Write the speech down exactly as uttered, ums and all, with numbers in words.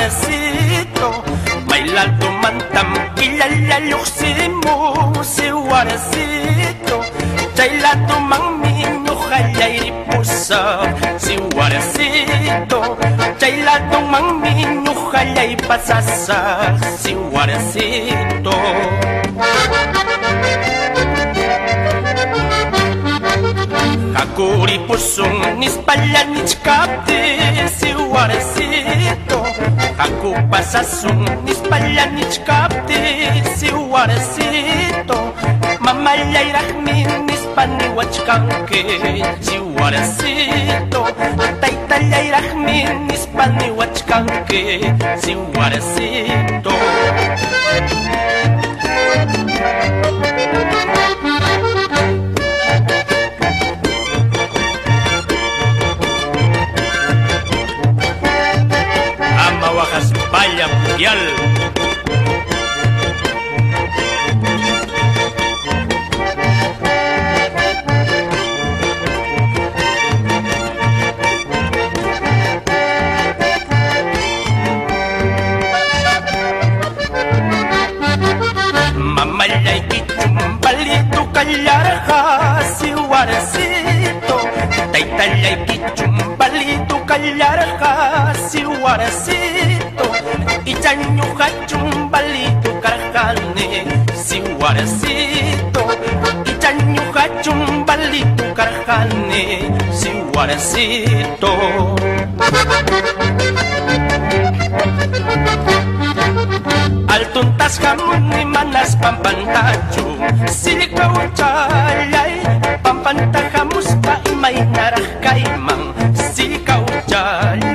warecito bailando mantam kilala luksimo si warecito bailando mangminyo kaya'y pusa si warecito bailando mangminyo kaya'y pasasa si warecito. Kakuri pusong nispalan nichkapte si warecito Kaku pasasong nispalan nichkapte si warecito Mamalay rahmin nispaniwachkanke si warecito Taytalay rahmin nispaniwachkanke si warecito. Wakas Bayang Mundial. Mamalay kichumbalito kalyarha si warecito Taytalay kichumbalito kalyarha si warecito Ichanyo kachumbalito karjane si warecito Ichanyo kachumbalito karjane si warecito. Altuntas kamun ni manas pampantacho silikaw chalay pampanta kamus pa imay narah kaimang silikaw chalay